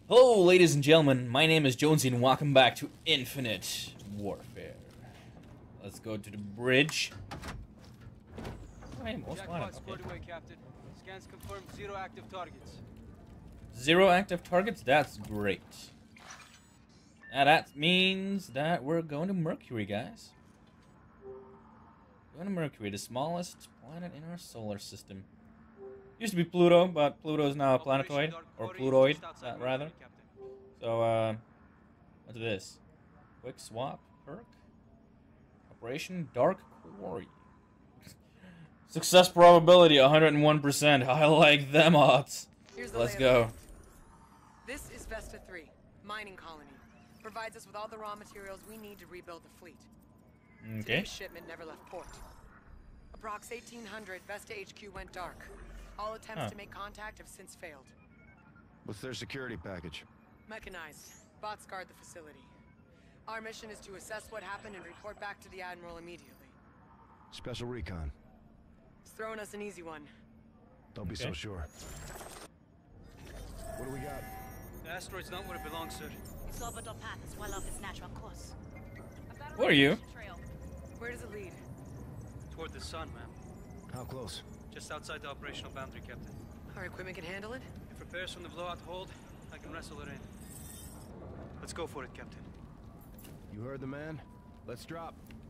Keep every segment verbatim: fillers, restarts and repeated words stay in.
Hello, ladies and gentlemen. My name is Jonesy, and welcome back to Infinite Warfare. Let's go to the bridge. Oh, hey, most wanted. Okay. Away, Captain. Scans confirm zero active targets. Zero active targets? That's great. Now that means that we're going to Mercury, guys. Going to Mercury, the smallest planet in our solar system. Used to be Pluto, but Pluto is now a planetoid, or Plutoid, uh, rather. So, uh, what's this? Quick swap perk? Operation Dark Quarry. Success probability one hundred one percent. I like them odds. Let's go. This is Vesta three, mining colony. Provides us with all the raw materials we need to rebuild the fleet. Okay. Today's shipment never left port. Approx eighteen hundred, Vesta H Q went dark. All attempts Huh. to make contact have since failed. What's their security package? Mechanized. Bots guard the facility. Our mission is to assess what happened and report back to the Admiral immediately. Special recon. He's throwing us an easy one. Don't be Okay. so sure. What do we got? The asteroid's not where it belongs, sir. Its orbital path is well off its natural course. Who are you? Where does it lead? Toward the sun, ma'am. How close? Just outside the operational boundary, Captain. Our equipment can handle it? If repairs from the blowout hold, I can wrestle it in. Let's go for it, Captain. You heard the man? Let's drop.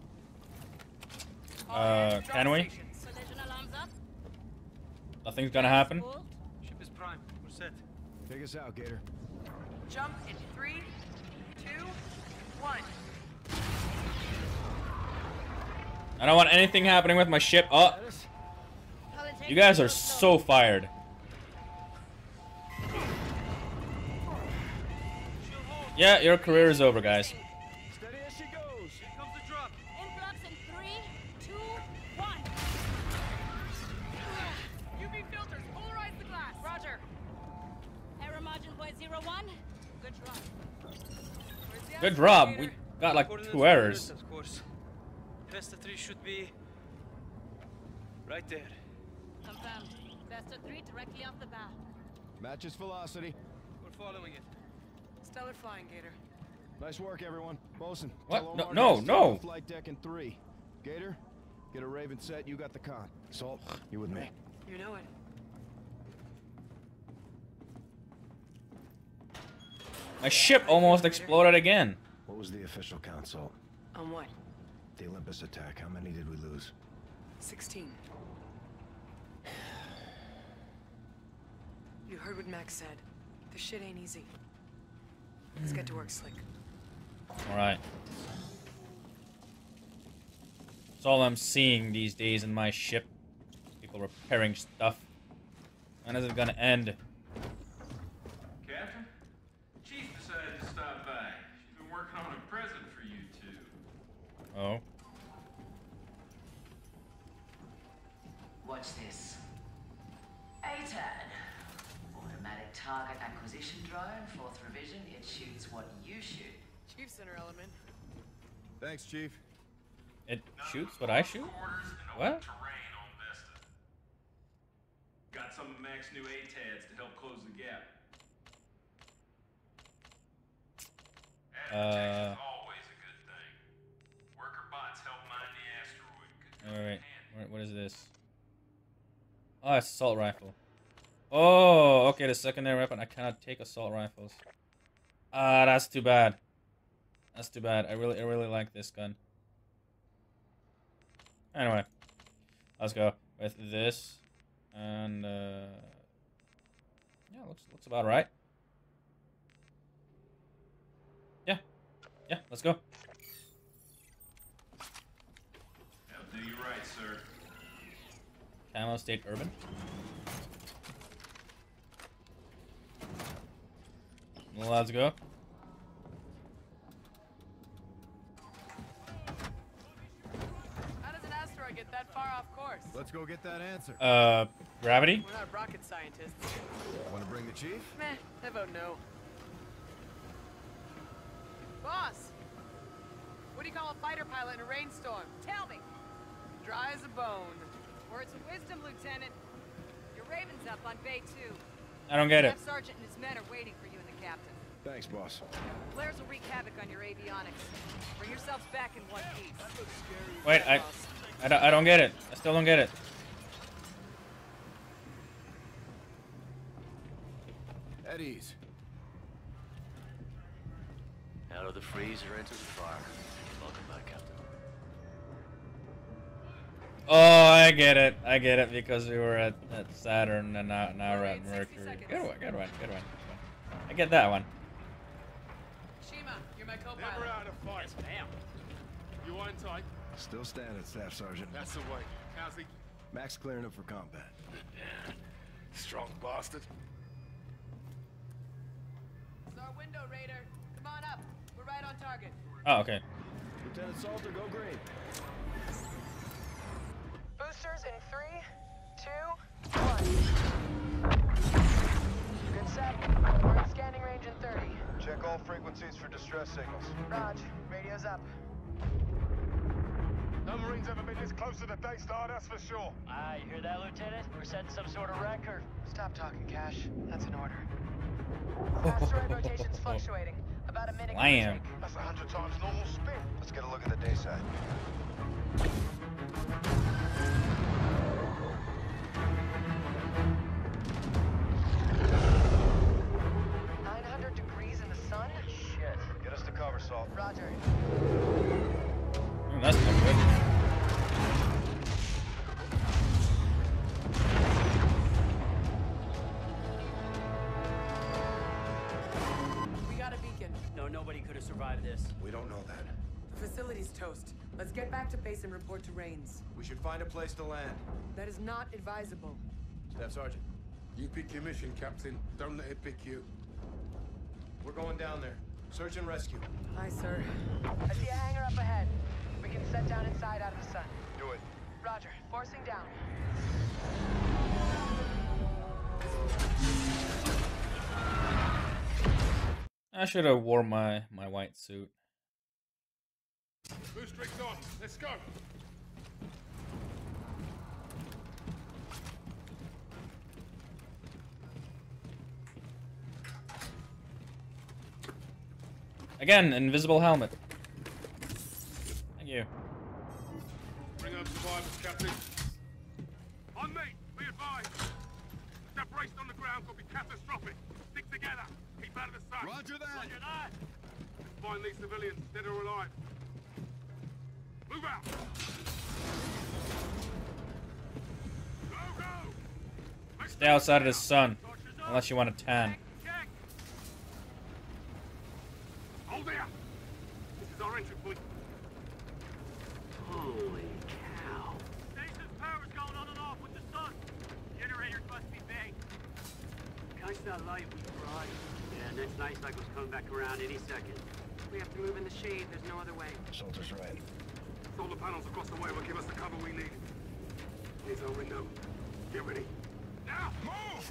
Uh, can we? Collision alarms up. Nothing's gonna happen. Full. Ship is prime. We're set. Take us out, Gator. Jump in three, two, one. I don't want anything happening with my ship. Oh, you guys are so fired. Yeah, your career is over, guys. Steady as she goes. Here comes the drop. Influx in three, two, one. U V filters, polarize the glass. Roger. Error margin point zero one. Good drop. Where's the Good job. asteroid? We got like Coordinates two for errors. Of course. Vesta three should be right there. Confirmed. Vesta three directly off the bow. Matches velocity. We're following it. Stellar flying, Gator. Nice work, everyone. Bosun. What? tell No, Omar no, to stay no. on Flight deck in three. Gator, get a Raven set. You got the con. Salt, you with me? You know it. My ship almost exploded again. What was the official count, Salt? On what? The Olympus attack. How many did we lose? sixteen. You heard what Max said. This shit ain't easy. Let's get to work, Slick. Alright. That's all I'm seeing these days in my ship. People repairing stuff. When is it gonna end? Captain, Chief decided to stop by. She's been working on a present for you two. Oh. Watch this. A TAD. Automatic target acquisition drone, fourth revision. It shoots what you shoot. Chief Center element. Thanks, Chief. It shoots what I shoot? Quarters and What? open terrain on Vesta. Got some of Mac's new A TADs to help close the gap. Added protection's always a good thing. Worker bots help mine the asteroid. Could come in Alright. handy. What is this? Oh, it's assault rifle. Oh, okay, the secondary weapon. I cannot take assault rifles. Ah, that's too bad. That's too bad. I really, I really like this gun. Anyway, let's go with this, and uh, yeah, looks looks about right. Yeah, yeah, let's go. That'll do you right, sir. Camo State Urban. Let's go. How does an asteroid get that far off course? Let's go get that answer. Uh, gravity? We're not rocket scientists. Want to bring the Chief? Meh, I vote no. Boss! What do you call a fighter pilot in a rainstorm? Tell me! Dry as a bone. Words of wisdom, Lieutenant. Your Raven's up on Bay two. I don't get it. Staff Sergeant and his men are waiting for you and the captain. Thanks, boss. Flares will wreak havoc on your avionics. Bring yourselves back in one piece. Wait, I, I, don't, I don't get it. I still don't get it. At ease. Out of the freezer into the fire. Welcome back, Captain. Oh, I get it. I get it because we were at, at Saturn and now, now we're at Mercury. Good one, good one, good one. I get that one. Shima, you're my Never co-pilot. out of fight. Yes, ma'am. You on tight? Still standing, Staff Sergeant. That's the way. How's he? Max clearing up for combat. Strong bastard. It's our window, Raider. Come on up. We're right on target. Oh, okay. Lieutenant Salter, go green. Boosters in three, two, one. Good set. We're in scanning range in thirty. Check all frequencies for distress signals. Raj, radio's up. No Marines ever been this close to the Daystar, that's for sure. Ah, you hear that, Lieutenant? We're setting some sort of record. Stop talking, Cash. That's an order. Asteroid rotation's fluctuating. About a minute. Slam. That's a hundred times normal spin. Let's get a look at the day side. nine hundred degrees in the sun? Shit. Get us to cover, Salt. Roger. Mm, that's not good. We got a beacon. No, nobody could have survived this. We don't know that. The facility's toast. Let's get back to base and report to Rains. We should find a place to land. That is not advisable. Staff Sergeant. You pick your mission, Captain. Don't let it pick you. We're going down there. Search and rescue. Hi, sir. I see a hangar up ahead. We can set down inside out of the sun. Do it. Roger. Forcing down. I should have worn my, my white suit. Boost rigs on. Let's go. Again, invisible helmet. Thank you. Bring up survivors, Captain. On me. Be advised. Separation on the ground could be catastrophic. Stick together. Keep out of the sun. Roger that. Roger that. Let's find these civilians, dead or alive. Move out. Go, go. Make Stay outside of the sun, torches up. unless you want a tan. Check. Hold there. This is our entry point. Holy cow. Station's power's going on and off with the sun. Generators must be big. Catch that light, we fry. Yeah, next night cycle's coming back around any second. We have to move in the shade. There's no other way. Salter's right. Solar panels across the way will give us the cover we need. Here's our window. Get ready. Now, move!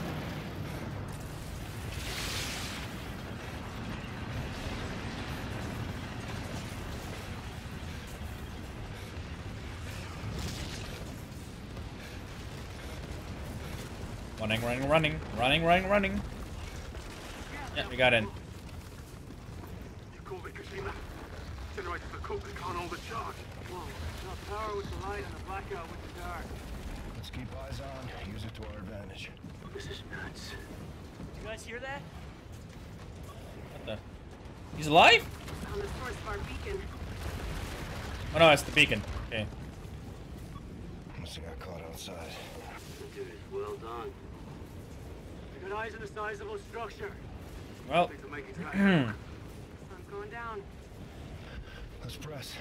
Running, running, running, running, running, running. Yeah, we got in. You called it, Kashima. Generators are cooked, they can't hold the charge. Whoa, no power with the light and the blackout with the dark. Let's keep eyes on. Use it to our advantage. This is nuts. You guys hear that? What the? He's alive? On the source of our beacon. Oh no, it's the beacon. Okay. Must have got caught outside. Dude, well done. We got eyes on a sizable structure. Well, Things are making track. Sun's going down. Let's press.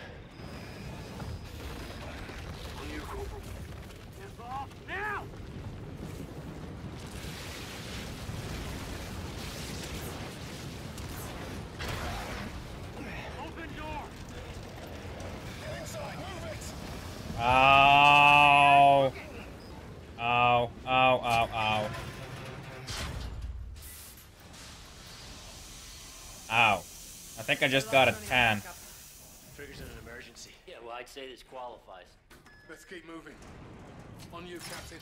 On you, Corporal. Get off now! Open door! Inside, move it! ow. Ow, ow, ow, ow. Ow. I think I just got a tan. Triggers in an emergency. Yeah, well, I'd say this qualifies. Let's keep moving. On you, Captain.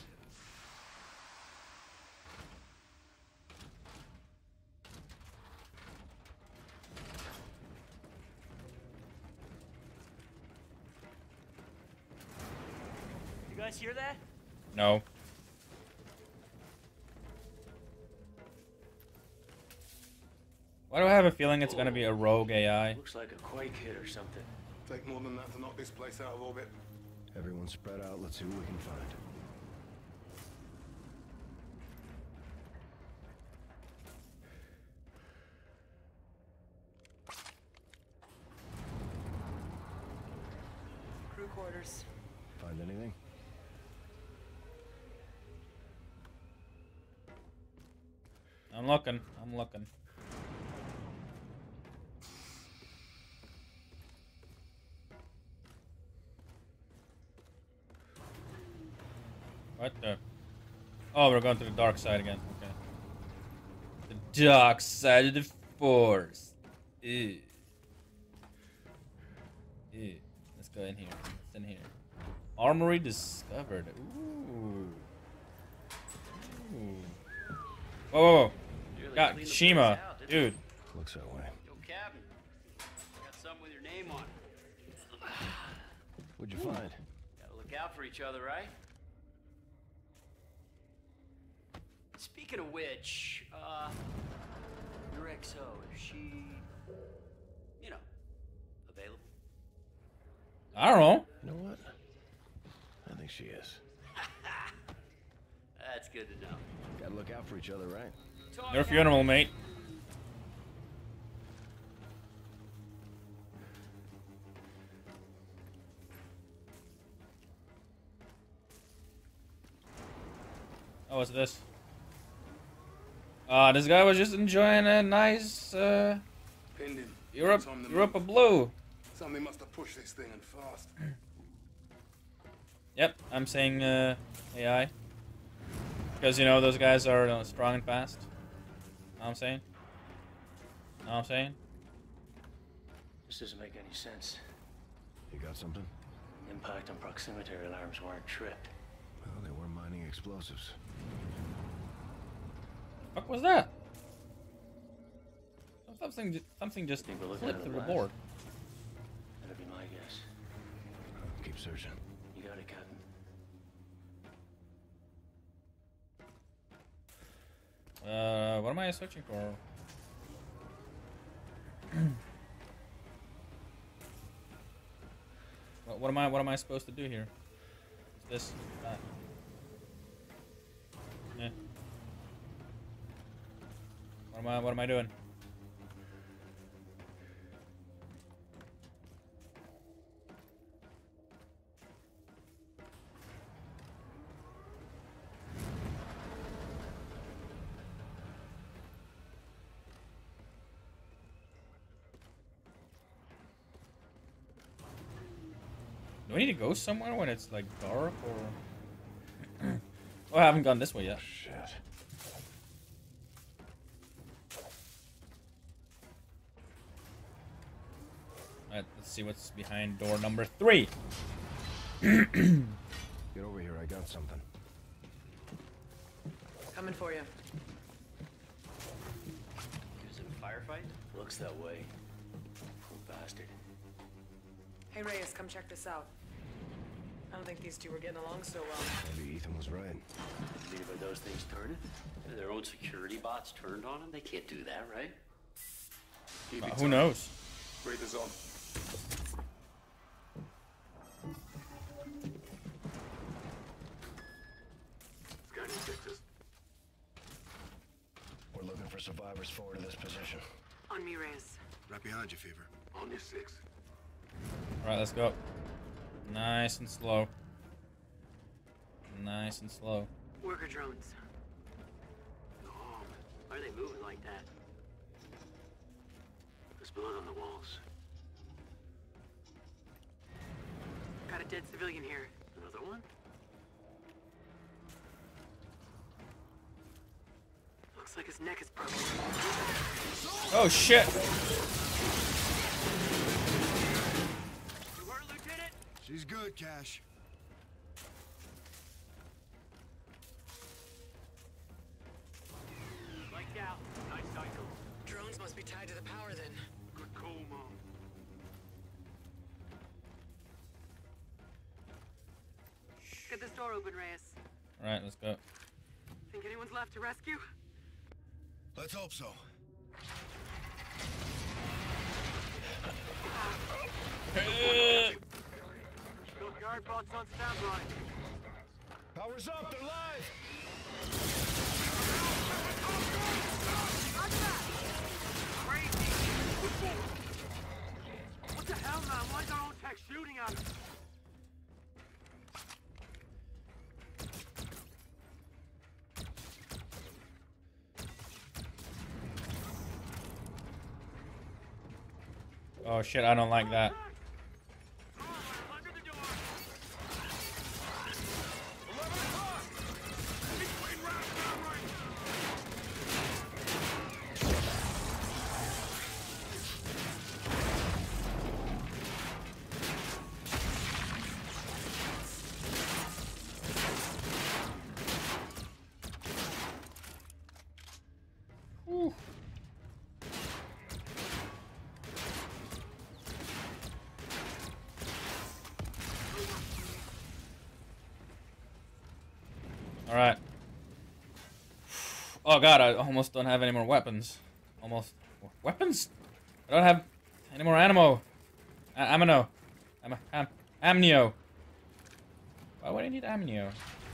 guys hear that? No. Why do I have a feeling it's gonna be a rogue A I? Looks like a quake hit or something. Take more than that to knock this place out of orbit. Everyone spread out. Let's see what we can find. Crew quarters. Find anything? I'm looking. I'm looking. What the? Oh, we're going to the dark side again. Okay. The dark side of the force. Ew. Ew. Let's go in here. What's in here? Armory discovered. Ooh. Ooh. Whoa, whoa, whoa. Got Shima, dude. Looks that way. Yo, Captain. I got something with your name on it. What'd you find? Gotta look out for each other, right? Speaking of which, uh, your X O, is she, you know, available? I don't know. You know what? I think she is. That's good to know. Gotta look out for each other, right? Talk Your out. funeral, mate. Oh, what's this? Uh, this guy was just enjoying a nice, uh, Pinned him. Europe, Time to Europe move. of blue. Somebody must have pushed this thing and fast. Yep, I'm saying, uh, A I. Because, you know, those guys are uh, strong and fast. Know what I'm saying? Know what I'm saying? This doesn't make any sense. You got something? Impact and proximity alarms weren't tripped. Well, they were mining explosives. What the fuck was that? Something, ju- something just Think we're looking flipped at through the the blast. board. That'd be my guess. Keep searching. You got it, Captain. Uh, what am I searching for? what, what am I? What am I supposed to do here? What's this? That. Yeah. What am I? What am I doing? Do I need to go somewhere when it's like dark or? Oh, I haven't gone this way yet. Shit. Alright, let's see what's behind door number three. Get over here. I got something. Coming for you. Is it a firefight? Looks that way. Poor bastard. Hey Reyes, come check this out. I don't think these two were getting along so well. Maybe Ethan was right. You mean about those things turning? Their own security bots turned on them? They can't do that, right? Keep Uh, it who tight. knows? Breathers on. Scanning sectors. We're looking for survivors forward to this position. On me, Reyes. Right behind you, Fever. On your six. Alright, let's go. Nice and slow. Nice and slow. Worker drones. No. Why are they moving like that? There's blood on the walls. Got a dead civilian here. Another one? Looks like his neck is broken. Oh shit! You hurt, Lieutenant? She's good, Cash. Lights out. Nice cycle. Drones must be tied to the power then. Good call, Mom. Get this door open, Reyes. All right, let's go. Think anyone's left to rescue? Let's hope so. Guard bots on standby. Power's up, they're live! Crazy! What the hell, man? Why is our own tech shooting at us? Oh shit, I don't like that. Under the door. Whew. All right. Oh god, I almost don't have any more weapons. Almost. Weapons? I don't have any more ammo. A ammo. Am am amnio. Why would I need amnio?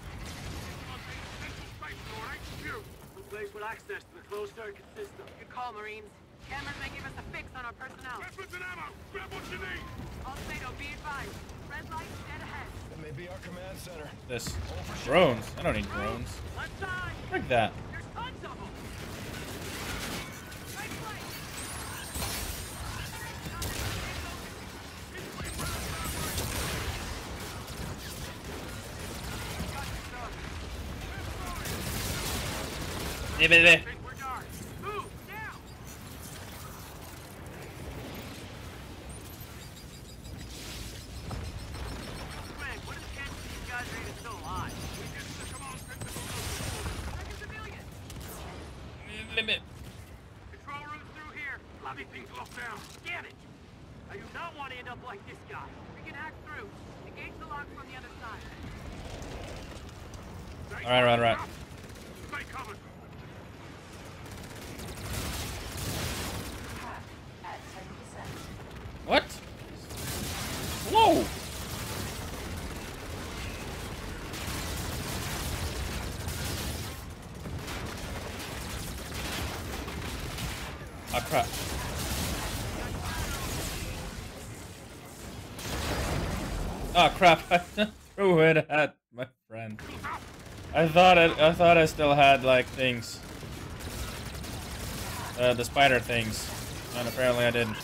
One place with access to the closed circuit system. Good call, Marines. Cameras may give us a fix on our personnel. Weapons and ammo! Grab what you need! Alcedo, be advised. Red light dead ahead. That may be our command center. This. Drones. I don't need drones. Left side! Like that. There's tons of them! Right flank. Yeah, baby. Think we're dark. Move! Now! Frank, what is the chance these guys are even still alive? We get to the command center. Second civilian. Limit. Control room's through here. Bloody thing's locked down! Damn it! I do not want to end up like this guy. We can hack through. Engage the lock from the other side. Stay All right, right, right. Stay covered! At ten percent. What? Whoa! Oh crap. Oh crap, I threw it at my friend. I thought it, I thought I still had like things. Uh, the spider things. And apparently I didn't.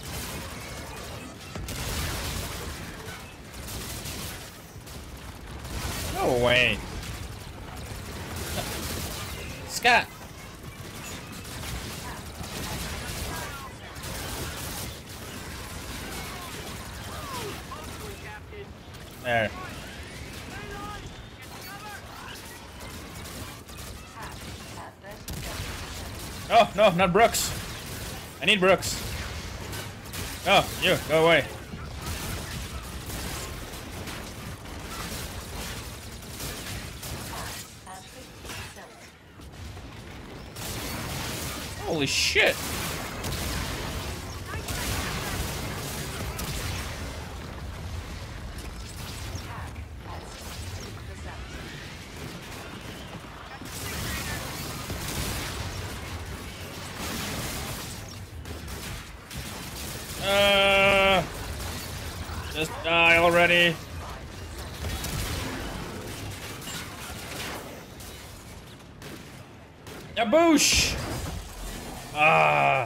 No way. Scott! There. Oh, no, not Brooks. I need Brooks. Oh, you, go away. Holy shit. Uh, just die already. Yaboosh! Ah.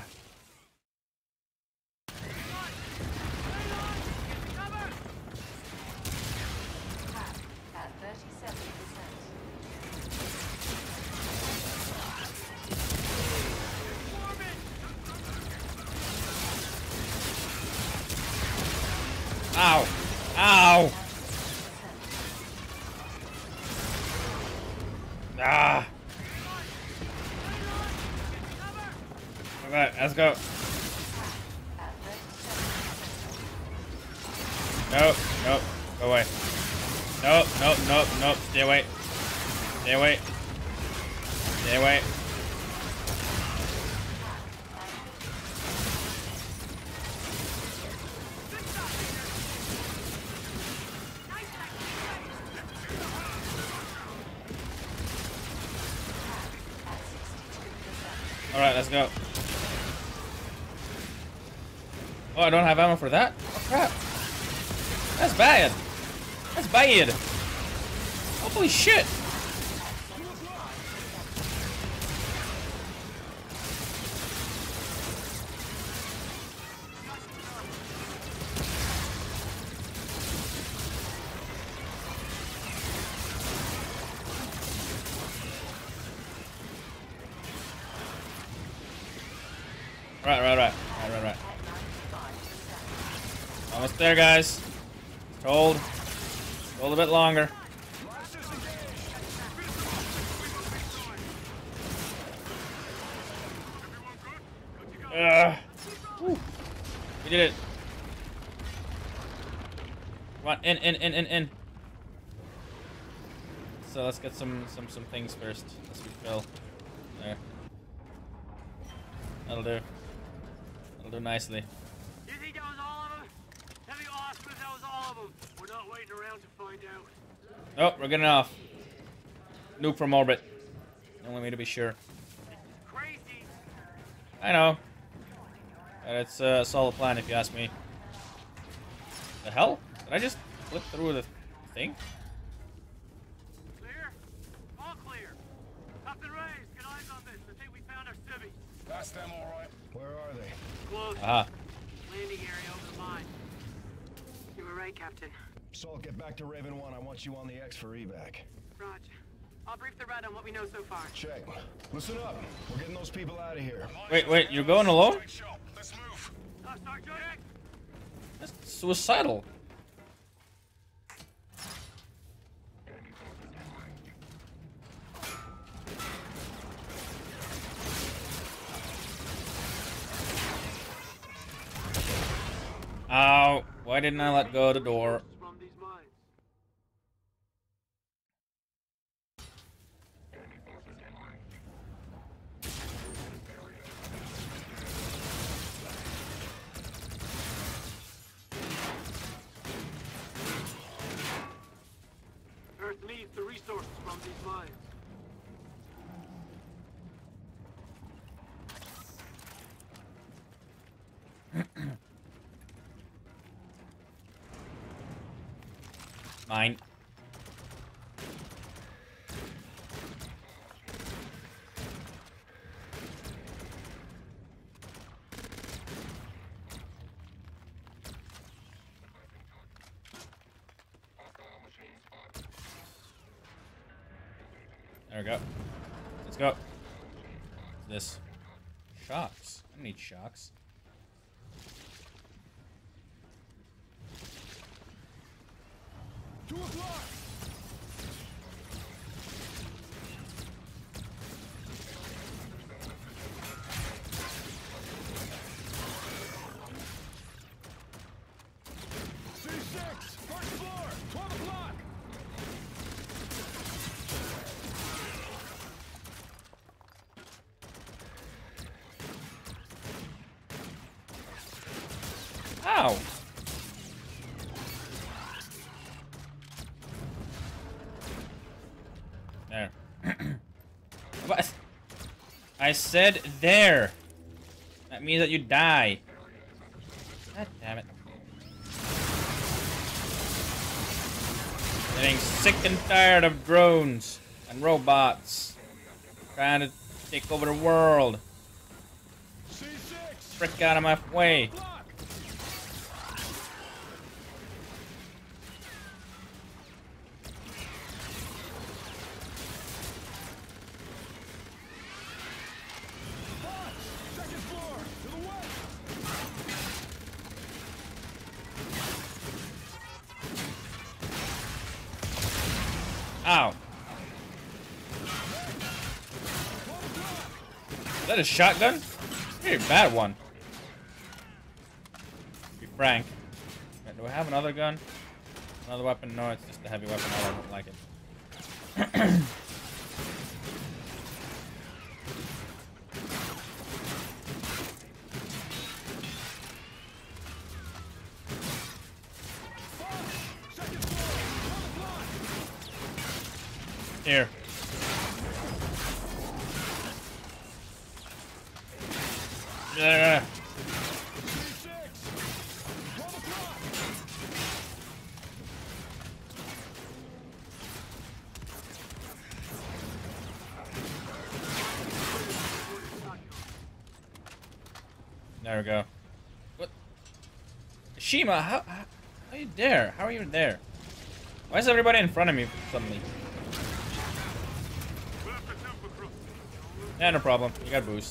At thirty-seven percent. Ow! Ow! Ah! Alright, let's go. No, no, go away. Nope, nope, nope, nope. Stay away. Stay away. Stay away. Alright, let's go. Oh, I don't have ammo for that? Oh, crap. That's bad. That's bad. Holy shit. Right, right, right. Right, right, right. Almost there, guys. Hold. Hold a bit longer. Ugh. Woo. We did it. Come on, in, in, in, in, in. So let's get some, some, some things first. Let's refill. There. That'll do. That'll do nicely. You think that was all of them? That'd be awesome if that was all of them. We're not waiting around to find out. Oh, we're getting off. Nuke from orbit. Only me to be sure. Crazy. I know. But it's a solid plan if you ask me. The hell? Did I just flip through the thing? Clear? All clear. Captain Reyes, get eyes on this. I think we found our civvies. That's them, all right. Where are they? Close. Ah. Landing area over the mine. You were right, Captain. Saul, get back to Raven one. I want you on the X for evac. Roger. I'll brief the red on what we know so far. Check. Listen up. We're getting those people out of here. Wait, wait, you're going alone? Let's move. Uh, Sergeant! That's suicidal. Ow. Why didn't I let go of the door? From these mines. Earth needs the resources from these mines. Mine. There we go. Let's go. What's this? Shocks. I don't need shocks. Two o'clock. C six, first floor, twelve o'clock. Ow! There. What? I said there. That means that you die. God damn it. Getting sick and tired of drones and robots trying to take over the world. C six. Frick out of my way. Second floor, to the west. Ow. Is that a shotgun? Very bad one. To be frank. Do I have another gun? Another weapon? No, it's just a heavy weapon. I don't like it. Here. Yeah. There we go. What? Shima, how, how are you there? How are you there? Why is everybody in front of me suddenly? Yeah, no problem. You got boost.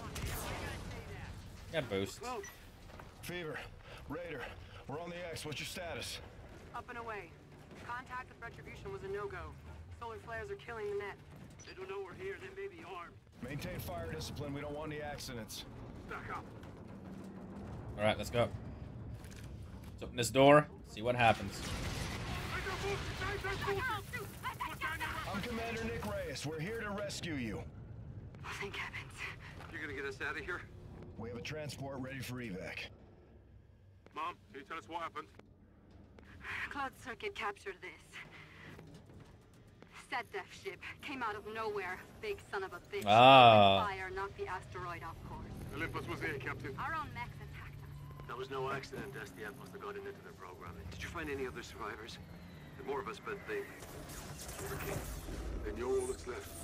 You got boost. Fever, Raider, we're on the X. What's your status? Up and away. Contact with Retribution was a no-go. Solar flares are killing the net. They don't know we're here. They may be armed. Maintain fire discipline. We don't want any accidents. Stack up. All right, let's go. Let's open this door. See what happens. I'm Commander Nick Reyes. We're here to rescue you. Oh, thank heavens. You're gonna get us out of here? We have a transport ready for evac. Mom, can you tell us what happened? Cloud Circuit captured this. Set death ship came out of nowhere. Big son of a bitch. Ah. Fire knocked the asteroid off course. Olympus was here, Captain. Our own mechs attacked us. That was no accident. S D F must have gotten into their programming. Did you find any other survivors? There are more of us, but they overcame. Then you're all that's left.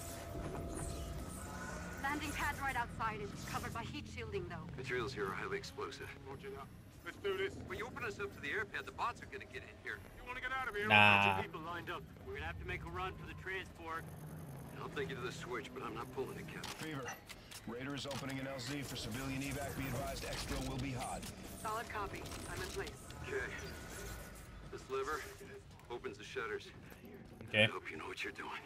Landing pad's right outside. It's covered by heat shielding, though. Materials here are highly explosive. Roger that. Let's do this. When you open us up to the airpad, the bots are gonna get in here. You want to get out of here? Nah. People lined up. We're gonna have to make a run for the transport. I'll take you to the switch, but I'm not pulling it, Captain. Fever, Raider is opening an L Z for civilian evac. Be advised, exfil will be hot. Solid copy. I'm in place. Okay. This lever opens the shutters. Okay. I hope you know what you're doing.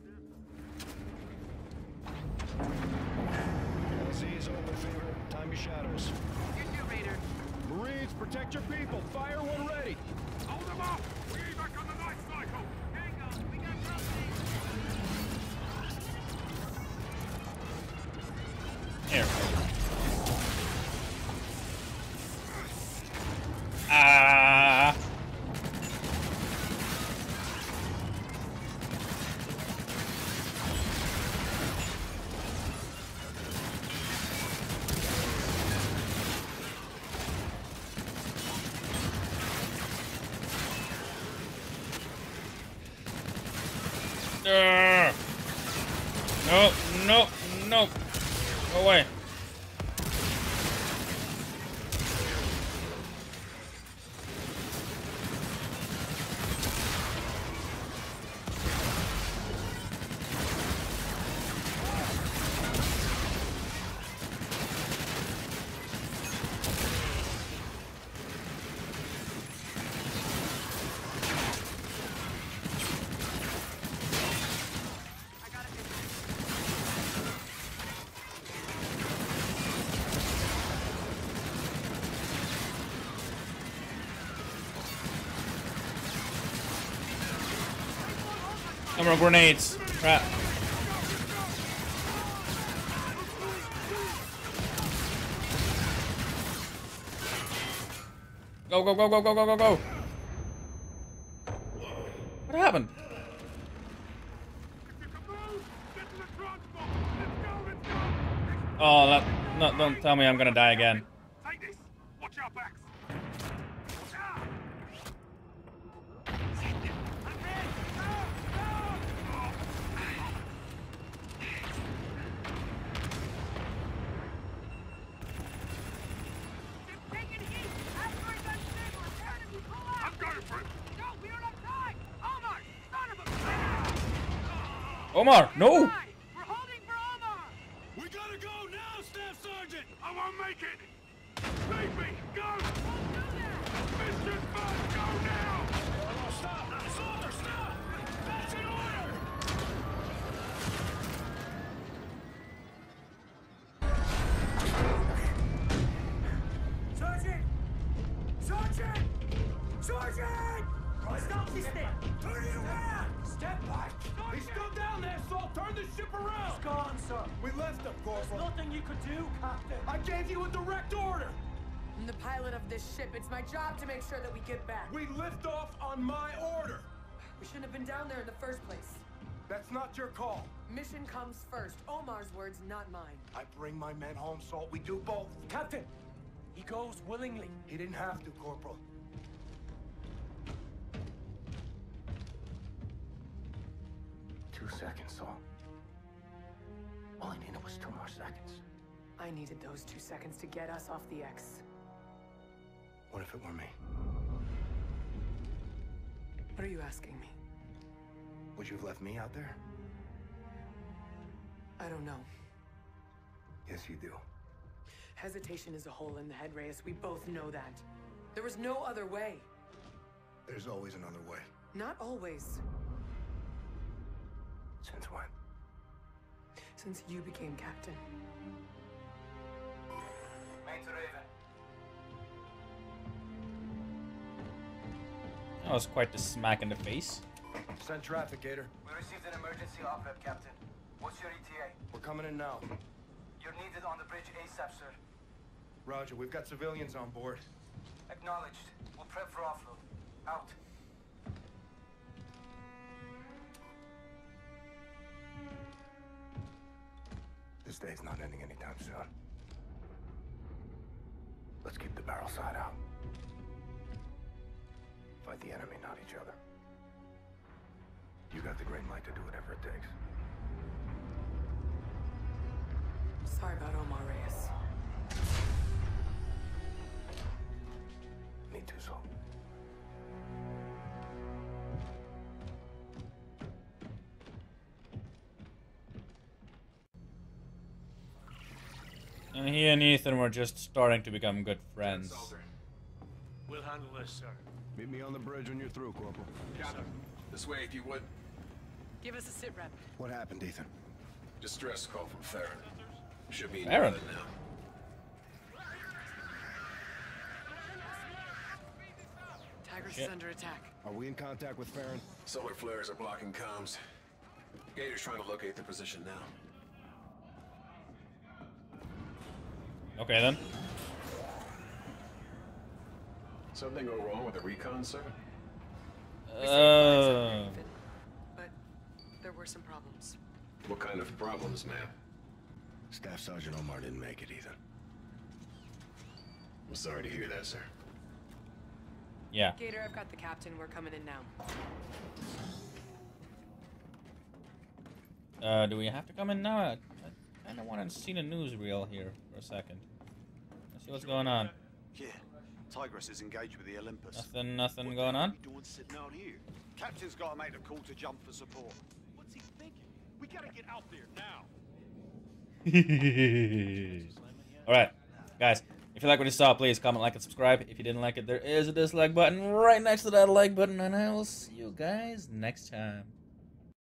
L Z is open, Fever. Time your shadows. You too, Raider. Marines, protect your people. Fire when ready. Hold them up! We need back on the night cycle! Hang on. We got company. Here. Ah. Uh, no, no, no. Go away. No more grenades. Crap. Go, go, go, go, go, go, go, go. What happened? Oh, that, no, don't tell me I'm gonna die again. Take this! Watch our backs! Omar, no! We're holding for Omar! We gotta go now, Staff Sergeant! I won't make it! Leave me! Go! Mission must go now! Stop! Soldier, stop! That's an order! Sergeant! Sergeant! Sergeant! Stop! this thing! Turn it around! Step back! He's still down there, Saul! Turn the ship around! He's gone, sir. We left him, Corporal. There's nothing you could do, Captain. I gave you a direct order! I'm the pilot of this ship. It's my job to make sure that we get back. We lift off on my order! We shouldn't have been down there in the first place. That's not your call. Mission comes first. Omar's words, not mine. I bring my men home, Salt. We do both. Captain, he goes willingly. He didn't have to, Corporal. Two seconds, Salt. All I needed was two more seconds. I needed those two seconds to get us off the X. What if it were me? What are you asking me? Would you have left me out there? I don't know. Yes, you do. Hesitation is a hole in the head, Reyes. We both know that. There was no other way. There's always another way. Not always. Since when? Since you became captain. Mate to Raven. That was quite the smack in the face. Send traffic, Gator. We received an emergency op-ed, Captain. What's your E T A? We're coming in now. You're needed on the bridge ASAP, sir. Roger, we've got civilians on board. Acknowledged. We'll prep for offload. Out. This day's not ending anytime soon. Let's keep the barrel side out. Fight the enemy, not each other. You got the green light to do whatever it takes. Sorry about Omar, Reyes. Me too, Saul. And he and Ethan were just starting to become good friends. We'll handle this, sir. Meet me on the bridge when you're through, Corporal. Captain, this way if you would. Give us a sit rep. What happened, Ethan? Distress call from Farron. Should be in Farron? England now. Tigris Shit. is under attack. Are we in contact with Farron? Solar flares are blocking comms. Gator's trying to locate the position now. Okay then. Something go wrong with the recon, sir? Uh, But there were some problems. What kind of problems, ma'am? Staff Sergeant Omar didn't make it, Ethan. I'm sorry to hear that, sir. yeah. Gator, I've got the captain. We're coming in now. Uh, do we have to come in now? I, I kind of want to see the newsreel here for a second. Let's see what's going on. Yeah, Tigris is engaged with the Olympus. Nothing, nothing going on. What the hell are you doing sitting out here? Captain's got to make a call to jump for support. What's he thinking? We gotta get out there now. Alright, guys, if you like what you saw, please comment, like, and subscribe. If you didn't like it, there is a dislike button right next to that like button, and I will see you guys next time.